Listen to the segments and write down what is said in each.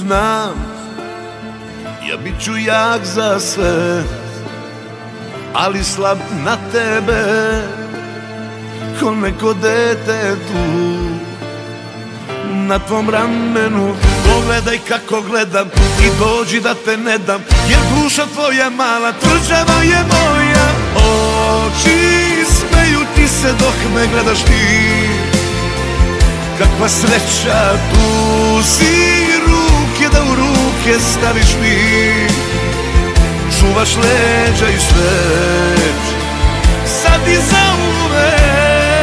Znam, ja bit ću jak za sve, ali slab na tebe, ko neko dete tu na tvom ramenu. Pogledaj kako gledam i dođi da te ne dam, jer duša tvoja mala tvrđava je moja. Oči smeju ti se dok me gledaš ti, kakva sreća tu si, ruke da u ruke staviš mi, čuvaš leđa i svet, sad i zauvek.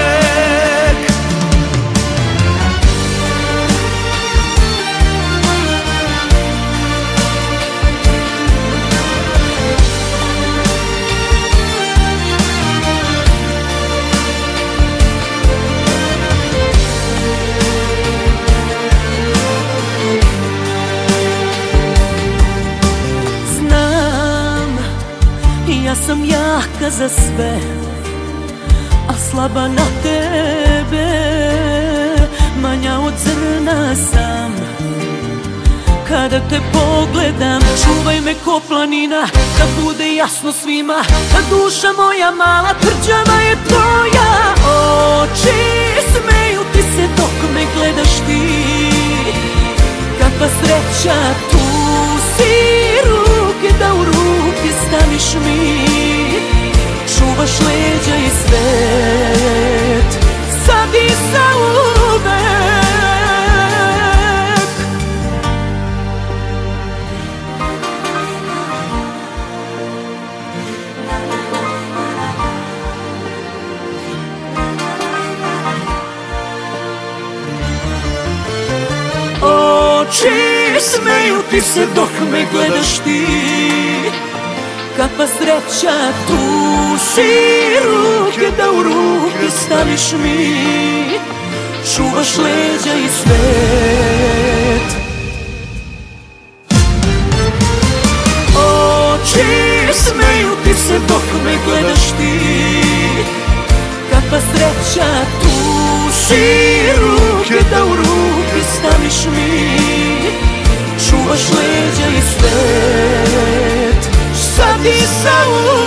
Ja sam jaka za sve, a slaba na tebe, manja od zrna sam. Kada te pogledam, čuvaj me ko planina, da bude jasno svima, da duša moja mala tvrđava je tvoja. Oči smeju ti se dok me gledaš ti, kakva sreća tu si, ruke da u ruke staviš mi, čuvaš leđa i svet, sad i zauvek. Oči smeju ti se dok me gledaš ti, kakva sreća tu si, ruke da u ruke staviš mi, čuvaš leđa i svet. Oči smeju ti se dok me gledaš ti, kakva sreća tu si, ruke da u ruke staviš mi, čuvaš leđa i svet, sad i zauvek.